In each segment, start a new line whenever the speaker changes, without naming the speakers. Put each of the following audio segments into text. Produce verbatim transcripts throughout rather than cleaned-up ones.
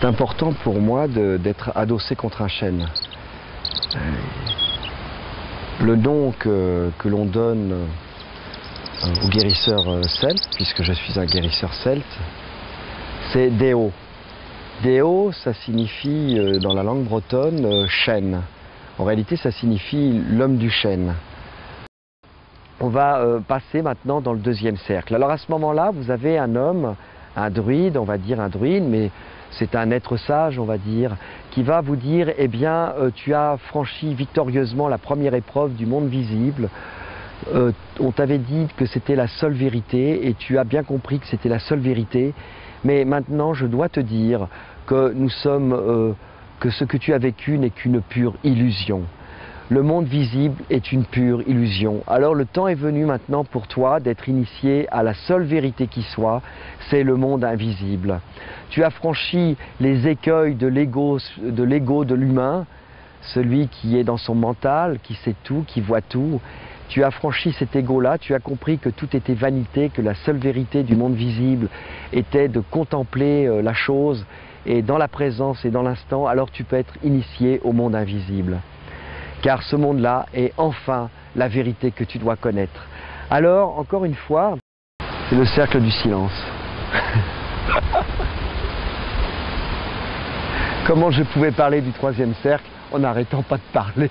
C'est important pour moi d'être adossé contre un chêne. Le nom que, que l'on donne aux guérisseurs celtes, puisque je suis un guérisseur celte, c'est Deo. Deo, ça signifie dans la langue bretonne chêne. En réalité, ça signifie l'homme du chêne. On va euh, passer maintenant dans le deuxième cercle. Alors à ce moment-là, vous avez un homme, un druide, on va dire un druide, mais c'est un être sage, on va dire, qui va vous dire, eh bien, euh, tu as franchi victorieusement la première épreuve du monde visible. Euh, on t'avait dit que c'était la seule vérité et tu as bien compris que c'était la seule vérité. Mais maintenant, je dois te dire que nous sommes, euh, que ce que tu as vécu n'est qu'une pure illusion. Le monde visible est une pure illusion. Alors le temps est venu maintenant pour toi d'être initié à la seule vérité qui soit, c'est le monde invisible. Tu as franchi les écueils de l'ego de l'ego de l'humain, celui qui est dans son mental, qui sait tout, qui voit tout. Tu as franchi cet ego-là, tu as compris que tout était vanité, que la seule vérité du monde visible était de contempler la chose et dans la présence et dans l'instant, alors tu peux être initié au monde invisible. Car ce monde-là est enfin la vérité que tu dois connaître. Alors, encore une fois, c'est le cercle du silence. Comment je pouvais parler du troisième cercle en n'arrêtant pas de parler?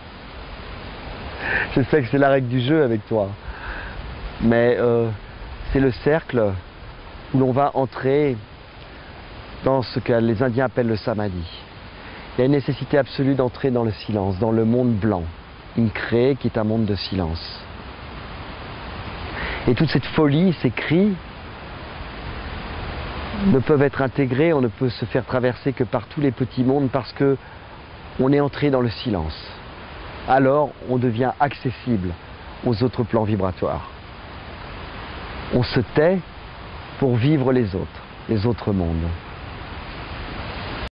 Je sais que c'est la règle du jeu avec toi. Mais euh, c'est le cercle où l'on va entrer dans ce que les Indiens appellent le samadhi. Il y a une nécessité absolue d'entrer dans le silence, dans le monde blanc, une créée qui est un monde de silence. Et toute cette folie, ces cris, ne peuvent être intégrés, on ne peut se faire traverser que par tous les petits mondes parce que on est entré dans le silence. Alors, on devient accessible aux autres plans vibratoires. On se tait pour vivre les autres, les autres mondes.